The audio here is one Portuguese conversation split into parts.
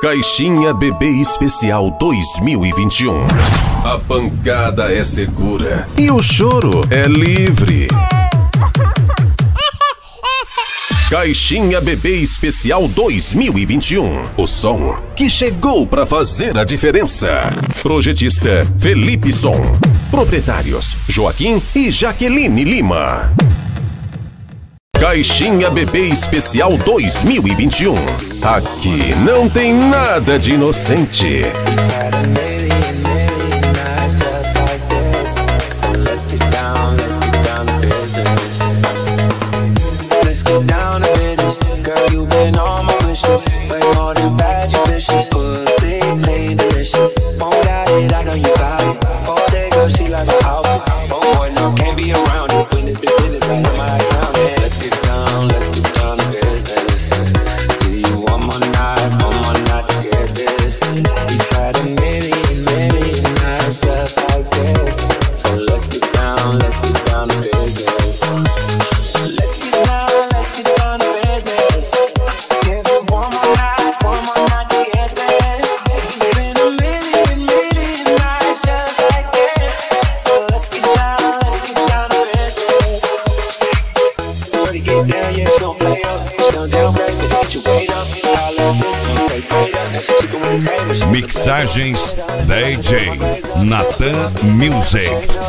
Caixinha Bebê Especial 2021. A pancada é segura e o choro é livre. Caixinha Bebê Especial 2021. O som que chegou pra fazer a diferença. Projetista Felipe Som. Proprietários Joaquim e Jaqueline Lima. Caixinha Bebê Especial 2021. Aqui não tem nada de inocente. Mixagens DJ Natan Music.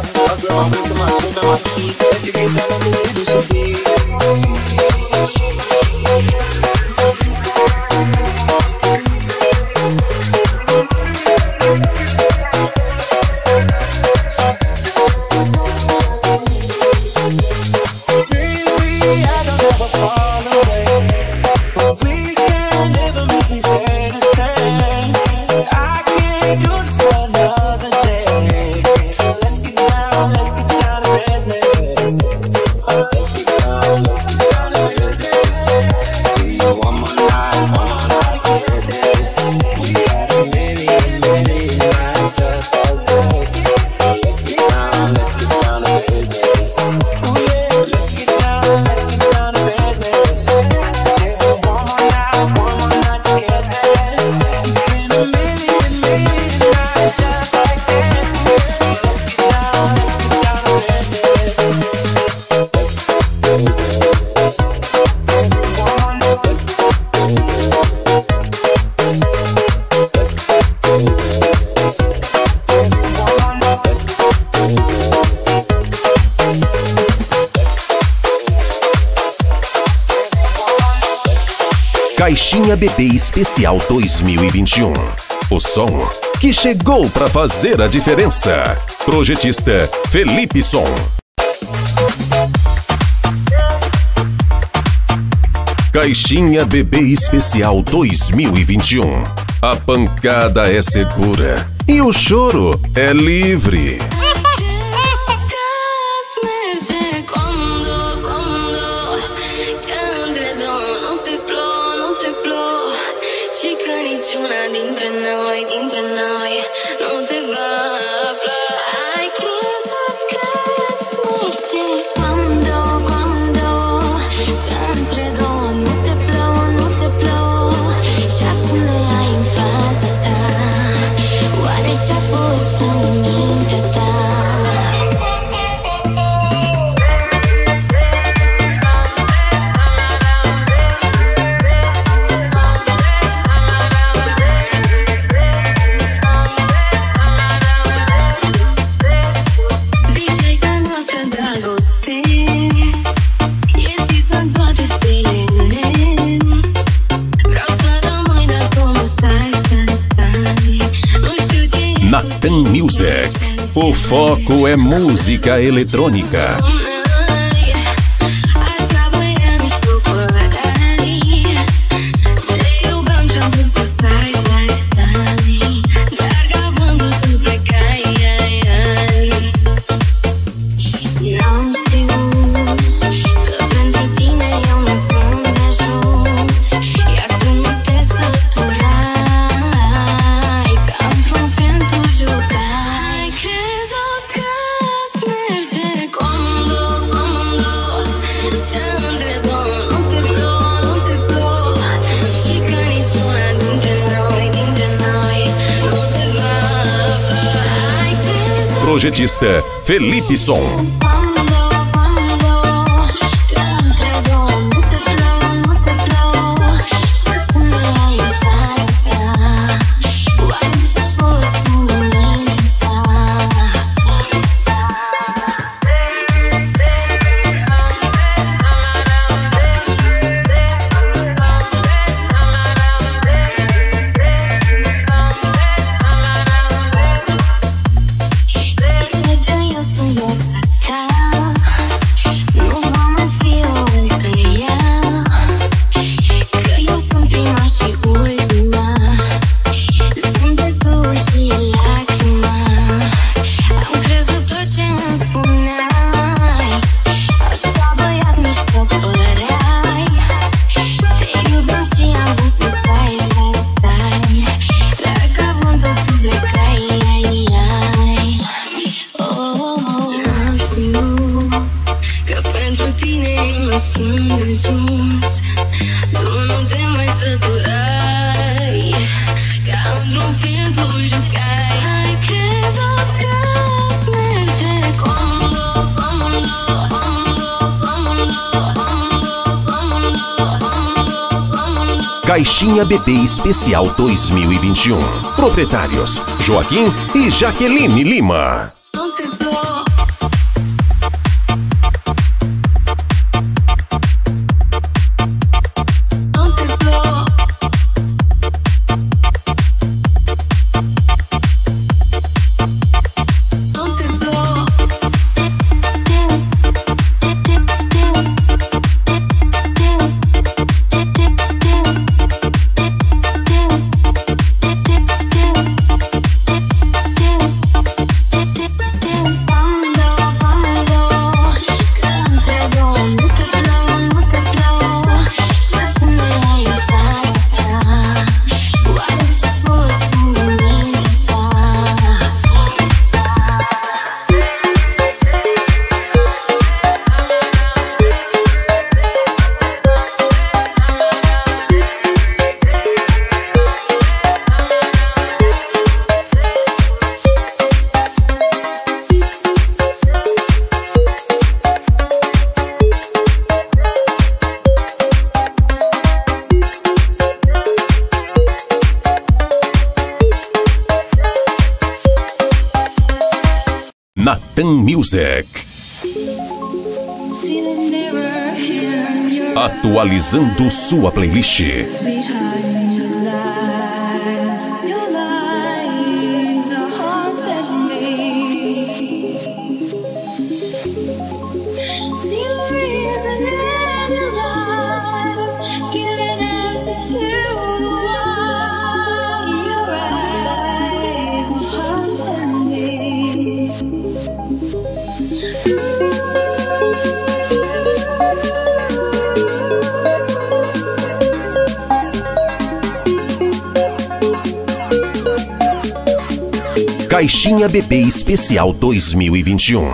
Caixinha Bebê Especial 2021. O som que chegou pra fazer a diferença. Projetista Felipe Som. Caixinha Bebê Especial 2021. A pancada é segura e o choro é livre. Natan Music. O foco é música eletrônica. Cuando Projetista Felipe Som. Caixinha Bebê Especial 2021. Proprietários Joaquim e Jaqueline Lima. Natan Music. Atualizando sua playlist. Caixinha Bebê Especial 2021.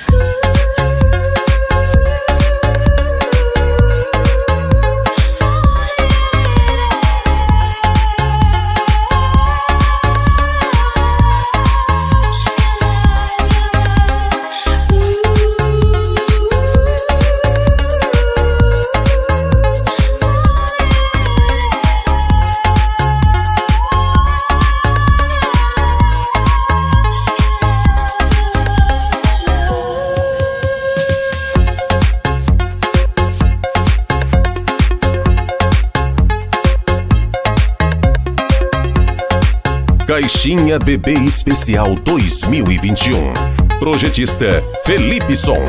Caixinha Bebê Especial 2021. Projetista Felipe Som.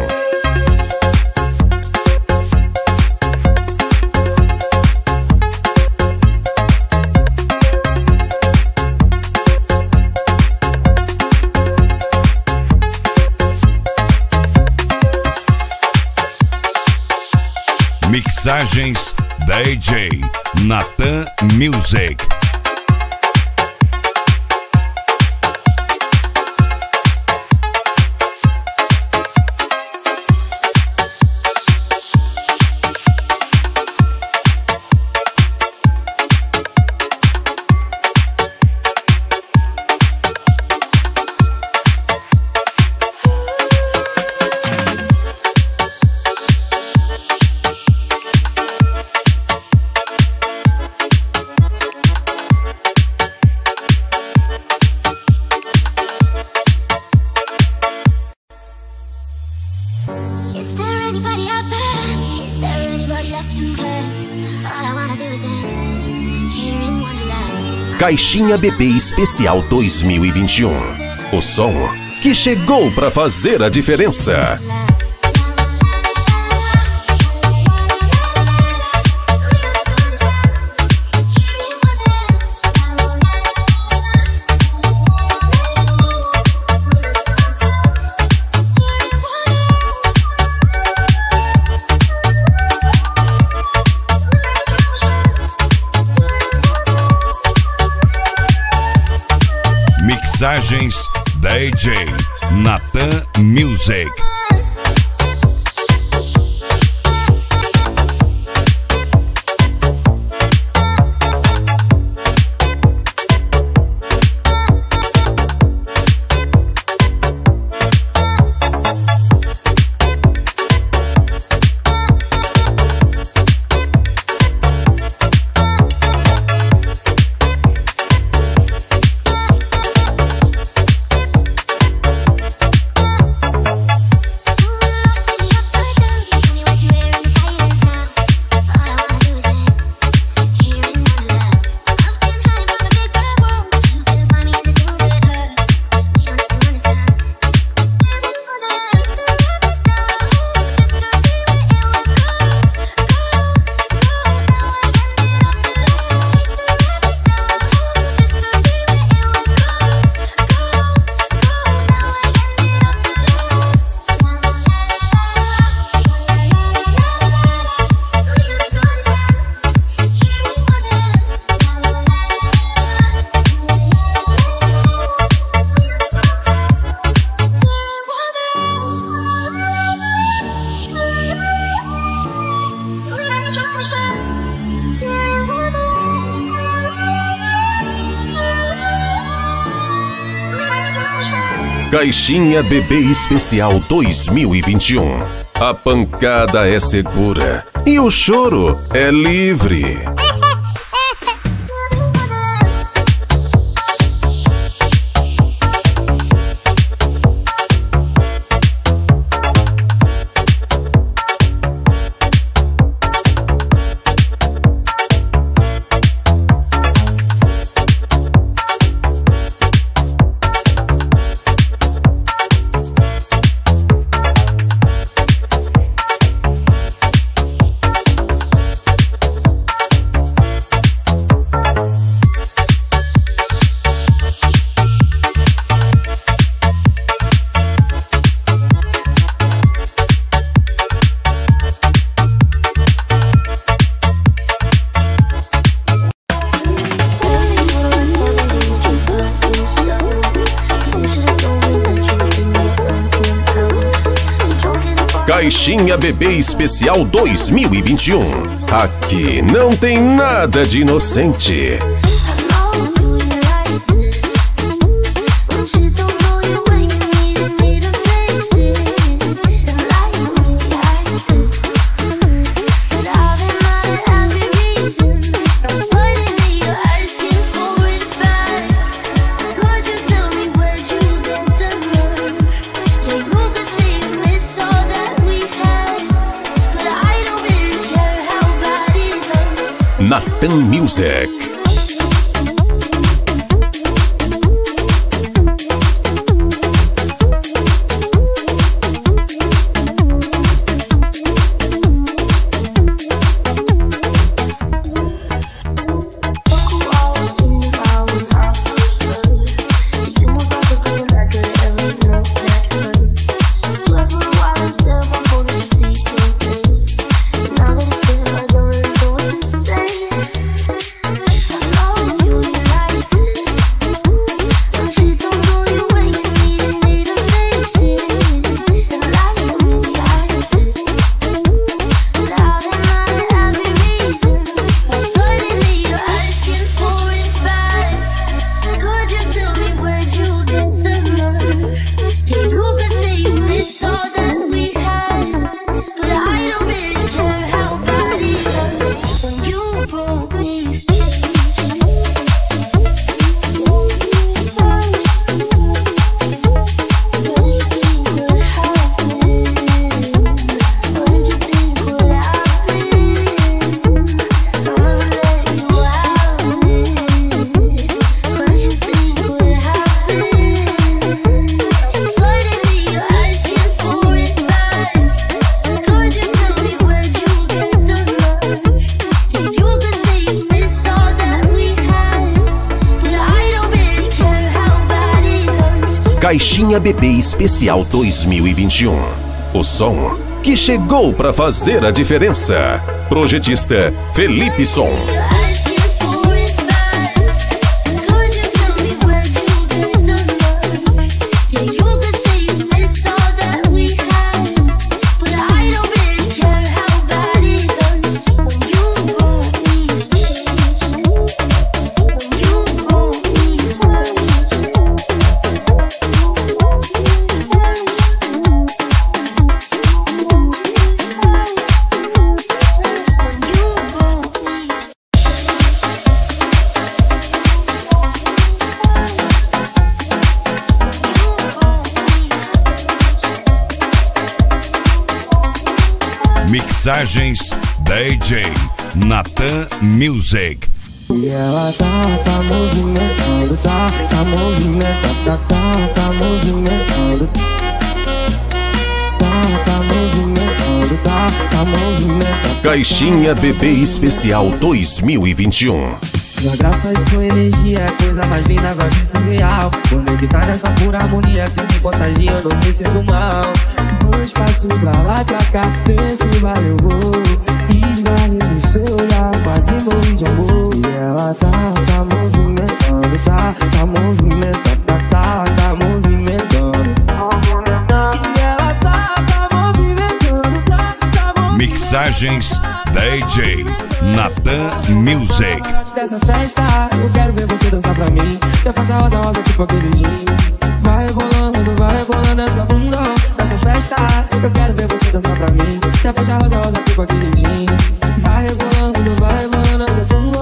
Mixagens DJ Natan Music. Caixinha Bebê Especial 2021. O som que chegou pra fazer a diferença. Mixagens DJ Natan Music. Caixinha Bebê Especial 2021. A pancada é segura e o choro é livre. Caixinha Bebê Especial 2021. Aqui não tem nada de inocente. Natan Music. Caixinha Bebê Especial 2021. O som que chegou pra fazer a diferença. Projetista Felipe Som. Mixagens DJ Natan Music. E ela tá movimentando, tá movimentando, tá movimentando, tá movimentando, tá movimentando. Caixinha Bebê Especial 2021. Sua graça e sua energia é a coisa mais linda, vai vir surreal. Conectar nessa pura harmonia que me contagia, eu não me sinto mal. Dois passos pra lá, pra cá, nesse vale eu vou. Esbarrei no seu olhar, quase morri de amor. E ela tá movimentando, tá movimentando, tá movimentando. E ela tá movimentando, tá movimentando. Mixagens DJ Natan Music. Dessa festa, eu quero ver você dançar pra mim. Tem faixa rosa, rosa tipo aquele gin. Vai rebolando essa bunda. Nessa festa, eu quero ver você dançar pra mim. Tem faixa rosa, rosa tipo aquele gin. Vai rebolando essa bunda.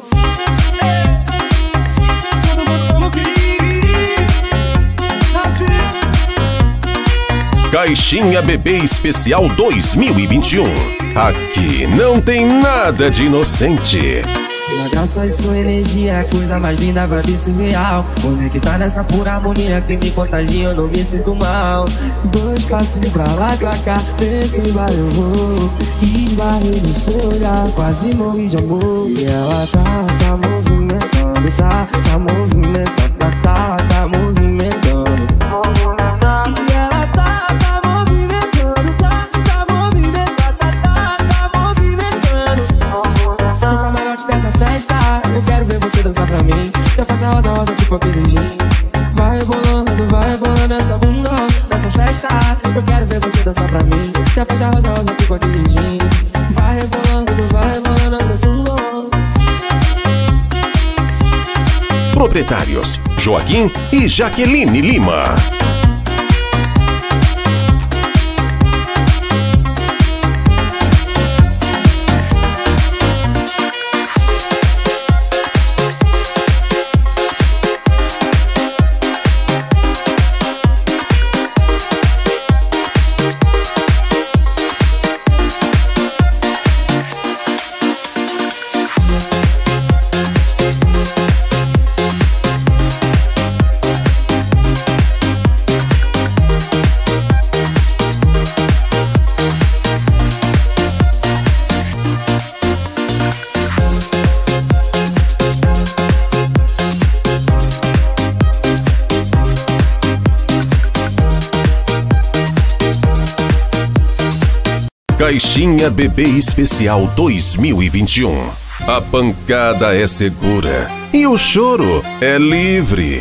Caixinha Bebê Especial 2021. Aqui não tem nada de inocente. Sua graça e sua energia é a coisa mais linda, vai vir surreal. Conectar nessa pura harmonia que me contagia, eu não me sinto mal. Dois passos pra lá, pra cá, nesse bar eu vou. Esbarrei no seu olhar, quase morri de amor. E ela tá movimentando, tá movimentando, tá movimentando. E ela tá movimentando, tá movimentando, tá movimentando. No camarote dessa festa, eu quero ver você dançar pra mim. Tem faixa rosa, rosa tipo aquele gin. Vai rebolando essa bunda. Nessa festa, eu quero ver você dançar pra mim. Tem faixa rosa, rosa tipo aquele gin. Vai rebolando essa bunda. Proprietários Joaquim e Jaqueline Lima. Caixinha Bebê Especial 2021. A pancada é segura e o choro é livre.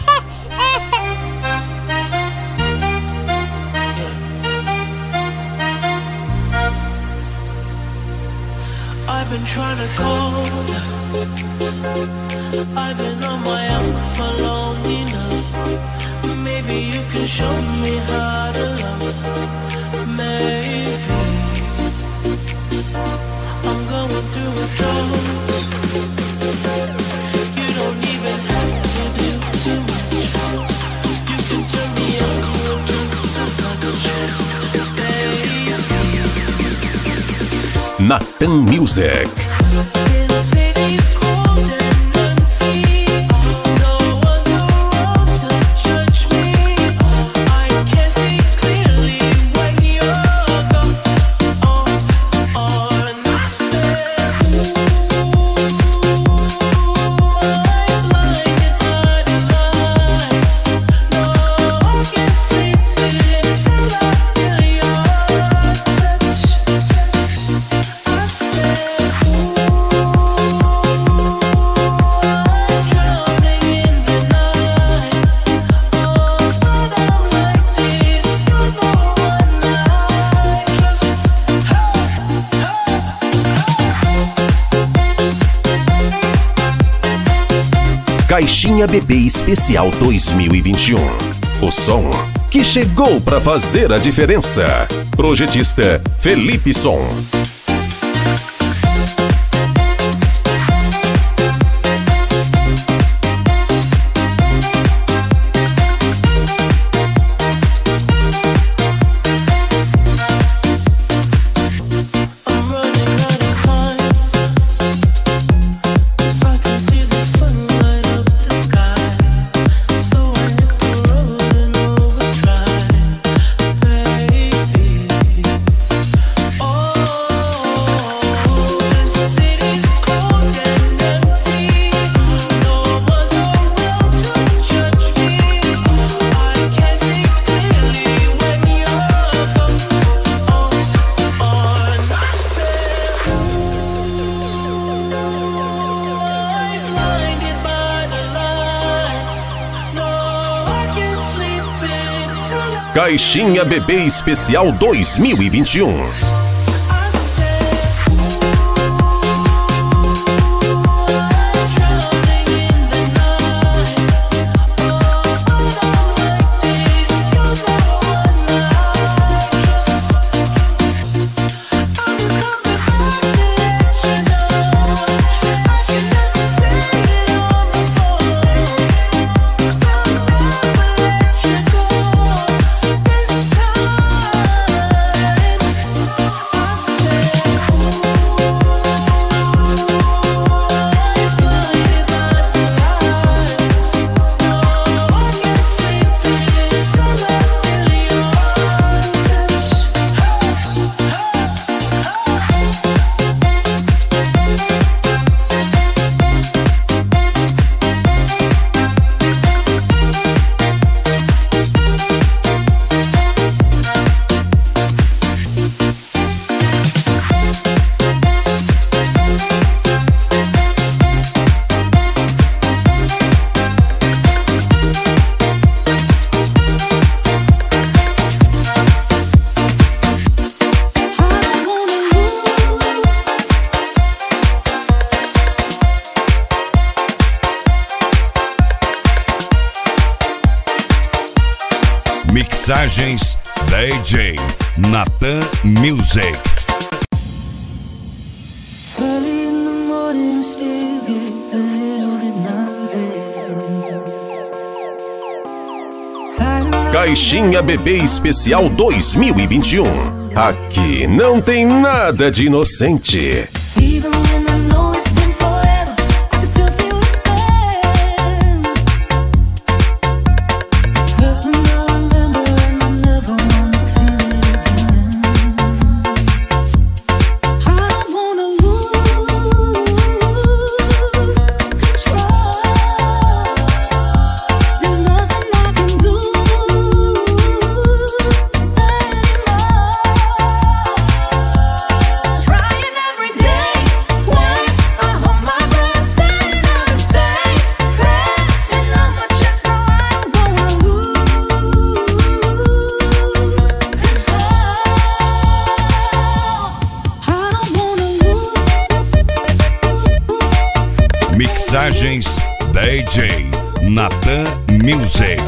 I've been trying to call. I've been on my own for long enough. Maybe you can show me how to love. Maybe I'm going through a dose. You don't even have to do too much. You can turn me on just a touch. Baby. Natan Music. Caixinha Bebê Especial 2021. O som que chegou pra fazer a diferença. Projetista Felipe Som. Caixinha Bebê Especial 2021. Mixagens DJ Natan Music. Early in the morning, still get a little bit nervous. Caixinha Bebê Especial 2021. Aqui não tem nada de inocente. Even when I know it's been forever, I can still feel the spell. 'Cause when I remember and I never wanna feel it again. I don't wanna lose control. There's nothing I can do anymore. Trying every day when I hold my breath, spinning out of space, crashing on my chest. Now I don't wanna lose control. I don't wanna lose. Mixagens DJ Natan Music.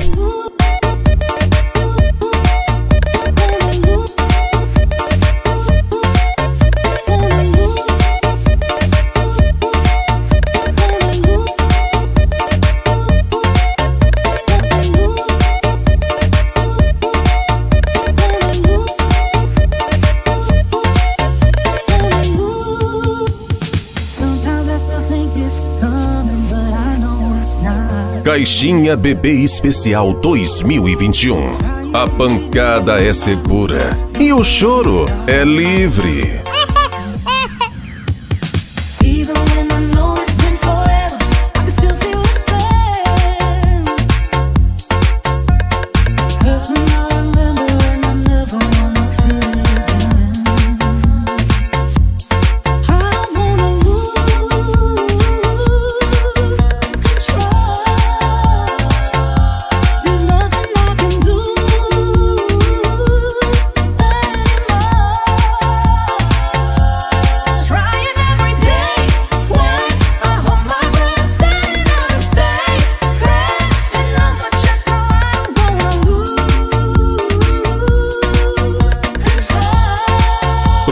Sometimes I still think it's coming, but I know it's not. Caixinha Bebê Especial 2021. A pancada é segura e o choro é livre. Even when I know it's been forever, I can still feel the spell. 'Cause when I remember and I never wanna feel it again. I don't wanna lose control. There's nothing I can do anymore.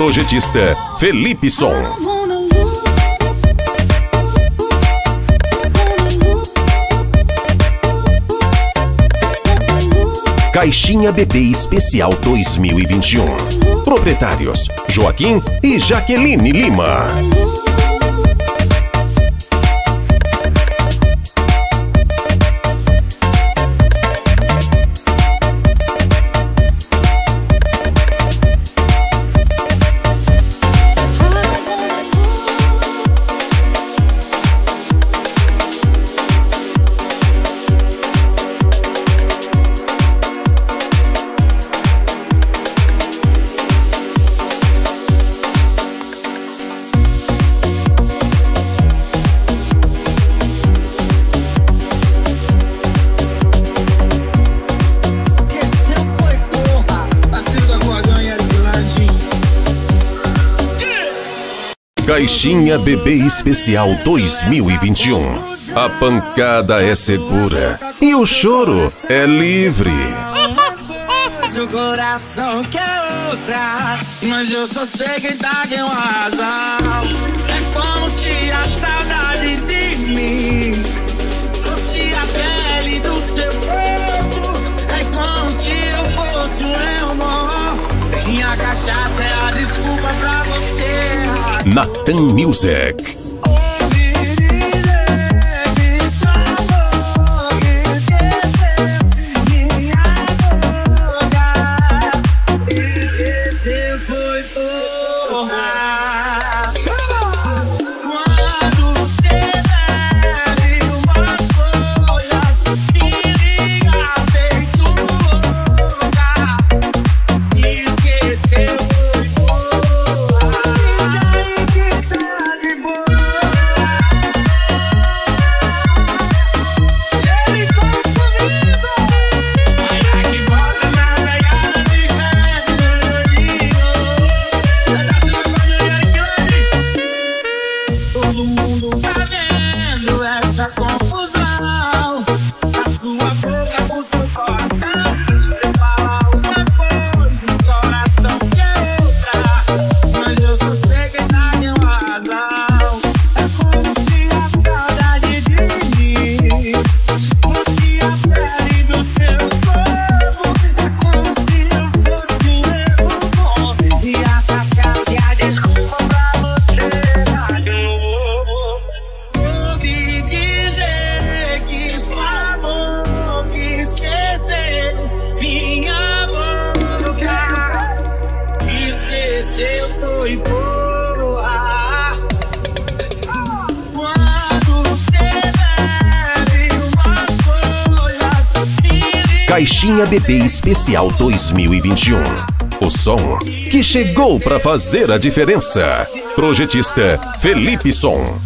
Projetista Felipe Som. Caixinha Bebê Especial 2021. Proprietários Joaquim e Jaqueline Lima. Caixinha Bebê Especial 2021. A pancada é segura e o choro é livre. O coração quer outra, mas eu só sei quem tá com razão. É como se a saudade de mim fosse a pele do seu corpo. É como se eu fosse um leão. Minha cachaça é a desculpa pra você. Natan Music. Caixinha Bebê Especial 2021. O som que chegou pra fazer a diferença. Projetista Felipe Som.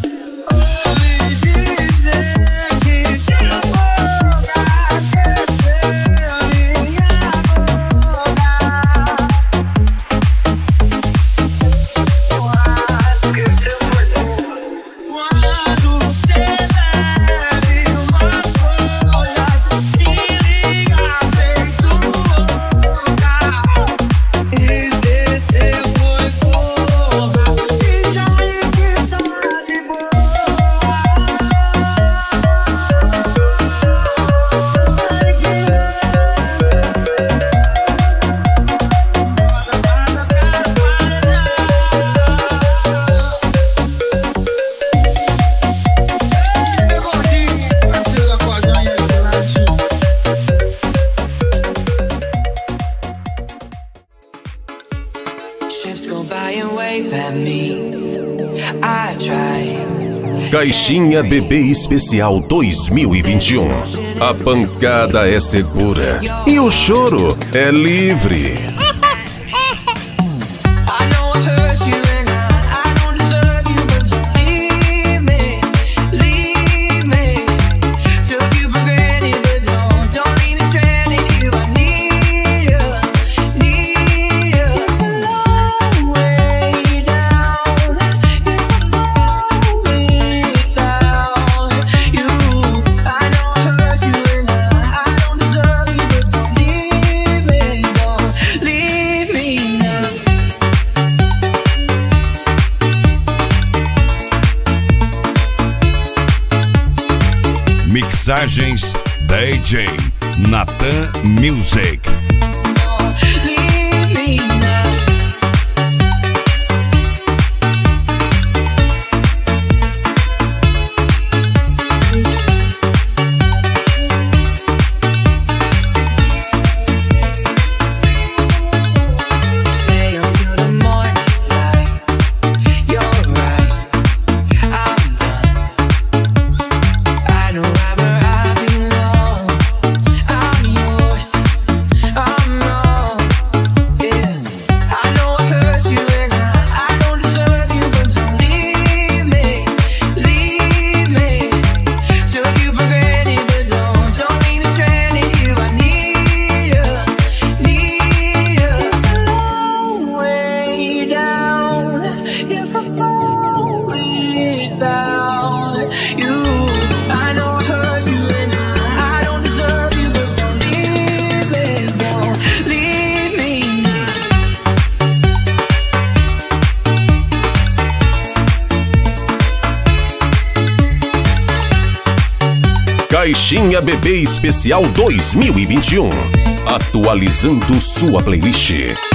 Caixinha Bebê Especial 2021. A pancada é segura e o choro é livre. Leave Mixagens DJ Natan Music. Caixinha Bebê Especial 2021. Atualizando sua playlist.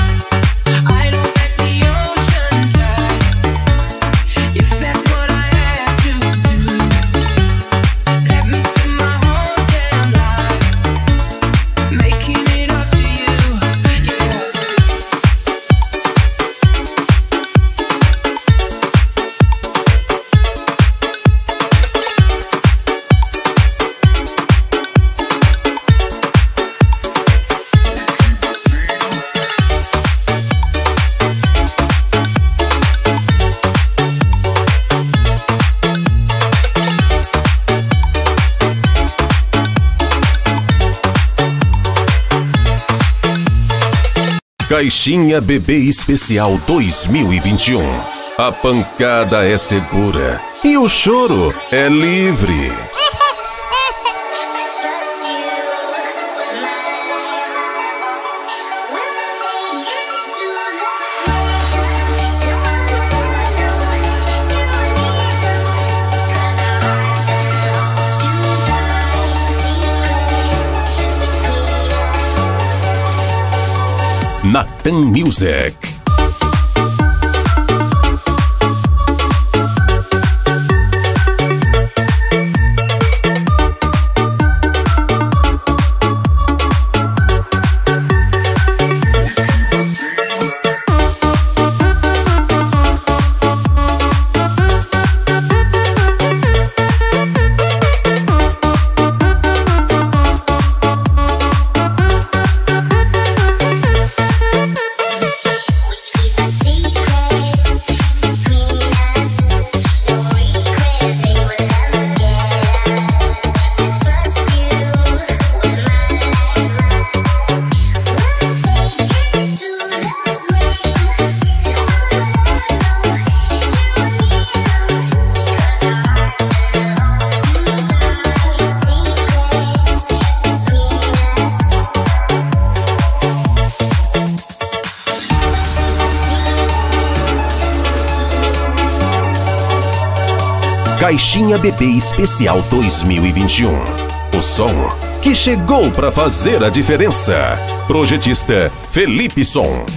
Caixinha Bebê Especial 2021. A pancada é segura e o choro é livre. Natan Music. Caixinha Bebê Especial 2021. O som que chegou para fazer a diferença. Projetista Felipe Som.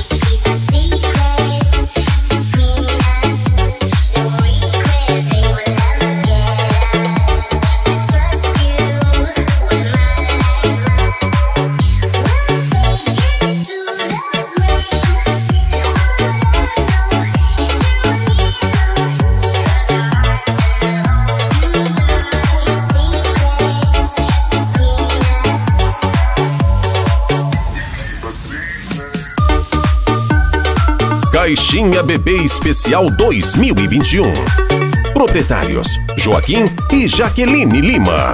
Caixinha Bebê Especial 2021. Proprietários Joaquim e Jaqueline Lima.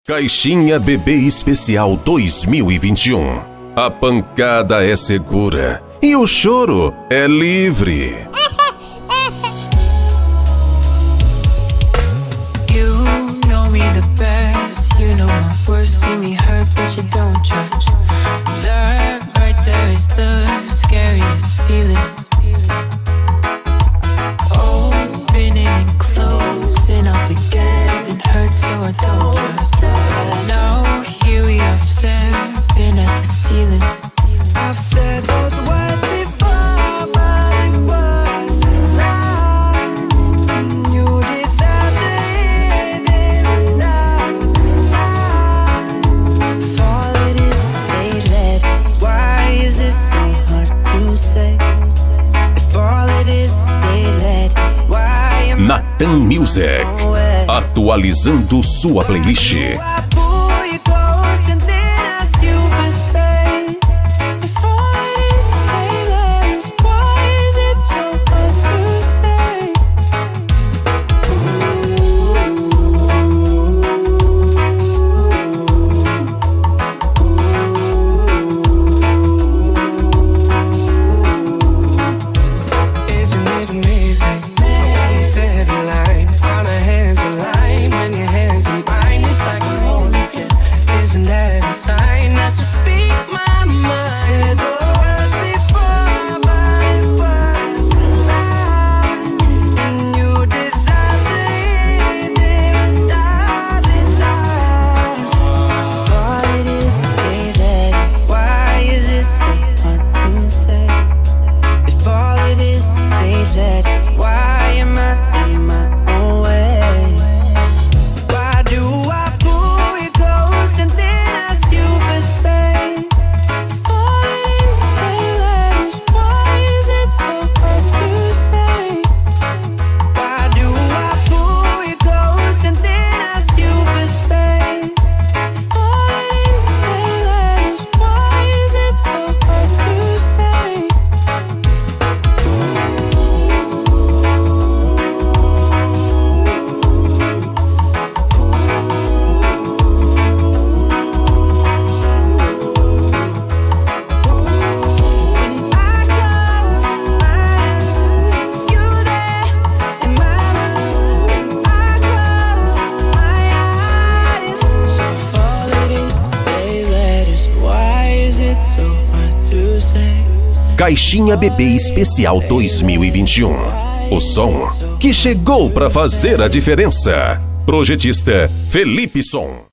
Caixinha Bebê Especial 2021. A pancada é segura e o choro é livre. You know me the best. You know my worst. See me hurt, but you don't judge. That right there is the scariest feeling. Opening and closing up again. It hurts, so I don't trust. Now here we are staring at the ceiling. I've said those words before, but it was enough. You deserve to hear them now. If all it is to say that, why is it so hard to say? If all it is to say that, why am I Natan Music, atualizando sua playlist. I pull you close and then ask you for space? If all it is to say that, why is it so hard to say? Isn't it amazing? I once every line on our hands align. When your hands in mine, it's like I'm holding it. Isn't that a sign? That's to speak my mind. Said the words before, but it was a lie. And you deserve to hear them 1,000 times. All it is to say that, why is it so hard to say? If all it is to say that, why am I in my own way? Why do I pull you close and then ask you for space? If all it is to say that, why is it so hard to say? Why do I pull you close and then ask you for space? If all it is to say that, why is it so hard to say? When I close my eyes, it's you there in my mind. When I close my eyes, So if all it is to say that is, why is it so hard to say? Caixinha Bebê Especial 2021. O som que chegou para fazer a diferença. Projetista Felipe Som.